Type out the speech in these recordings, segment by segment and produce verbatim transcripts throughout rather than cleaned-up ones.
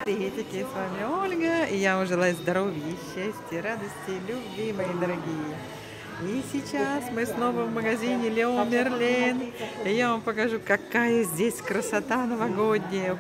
Приветики, с вами Ольга, и я вам желаю здоровья, счастья, радости, любви, мои дорогие. И сейчас мы снова в магазине Лео Мерлен, и я вам покажу, какая здесь красота новогодняя.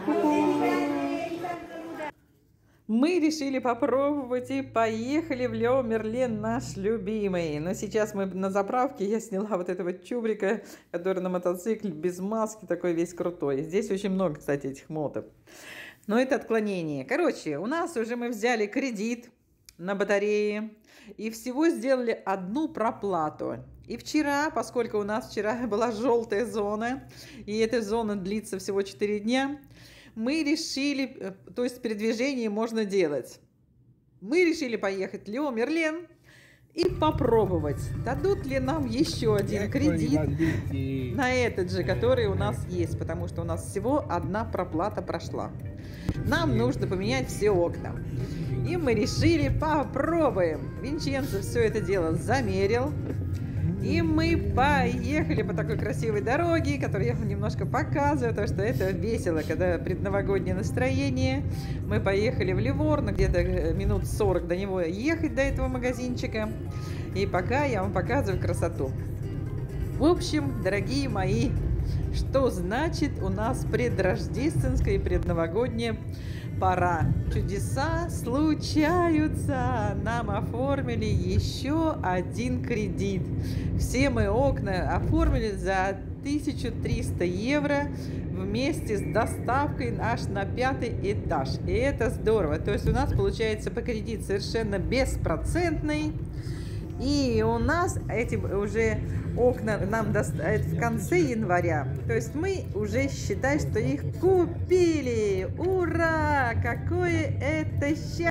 Мы решили попробовать и поехали в Лео Мерлен, наш любимый. Но сейчас мы на заправке, я сняла вот этого чубрика, который на мотоцикле, без маски, такой весь крутой. Здесь очень много, кстати, этих мотов. Но это отклонение. Короче, у нас уже мы взяли кредит на батарее и всего сделали одну проплату. И вчера, поскольку у нас вчера была желтая зона, и эта зона длится всего четыре дня, мы решили, то есть передвижение можно делать. Мы решили поехать в Лео Мерлен и попробовать, дадут ли нам еще один кредит на этот же, который у нас есть, потому что у нас всего одна проплата прошла. Нам нужно поменять все окна. И мы решили попробуем. Винченцо все это дело замерил. И мы поехали по такой красивой дороге, которую я вам немножко показываю, потому что это весело, когда предновогоднее настроение. Мы поехали в Ливорно, где-то минут сорок до него ехать, до этого магазинчика. И пока я вам показываю красоту. В общем, дорогие мои, что значит у нас предрождественская и предновогодняя пора? Чудеса случаются. Нам оформили еще один кредит. Все мы окна оформили за тысячу триста евро вместе с доставкой аж на пятый этаж. И это здорово. То есть у нас получается по кредит совершенно беспроцентный. И у нас эти уже окна нам доставят в конце января. То есть мы уже, считай, что их купили. Ура! Какое это счастье!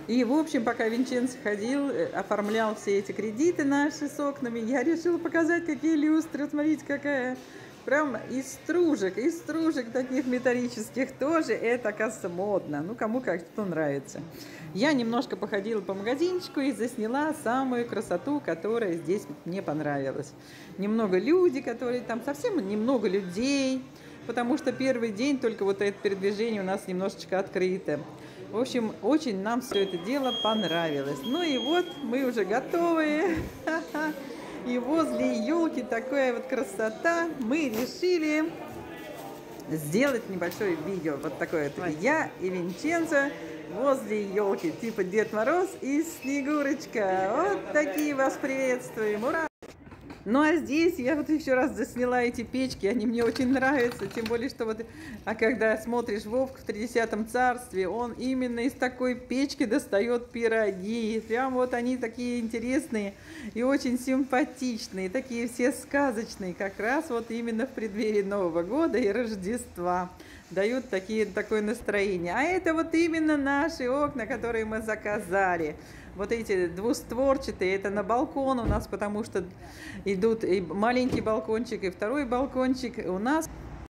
И, в общем, пока Винченцо ходил, э, оформлял все эти кредиты наши с окнами, я решила показать, какие люстры. Вот смотрите, какая. Прям из стружек, из стружек таких металлических тоже. Это, оказывается, модно. Ну, кому как что нравится. Я немножко походила по магазинчику и засняла самую красоту, которая здесь мне понравилась. Немного люди, которые там, совсем немного людей, потому что первый день только вот это передвижение у нас немножечко открыто. В общем, очень нам все это дело понравилось. Ну и вот мы уже готовы. И возле елки такая вот красота. Мы решили сделать небольшое видео. Вот такое вот. Я и Винченцо возле елки. Типа Дед Мороз и Снегурочка. Вот такие вас приветствуем. Ура! Ну а здесь я вот еще раз засняла эти печки, они мне очень нравятся, тем более, что вот, а когда смотришь Вовку в тридесятом царстве, он именно из такой печки достает пироги, прям вот они такие интересные и очень симпатичные, такие все сказочные, как раз вот именно в преддверии Нового года и Рождества. Дают такие, такое настроение. А это вот именно наши окна, которые мы заказали. Вот эти двустворчатые, это на балкон у нас, потому что идут и маленький балкончик, и второй балкончик у нас.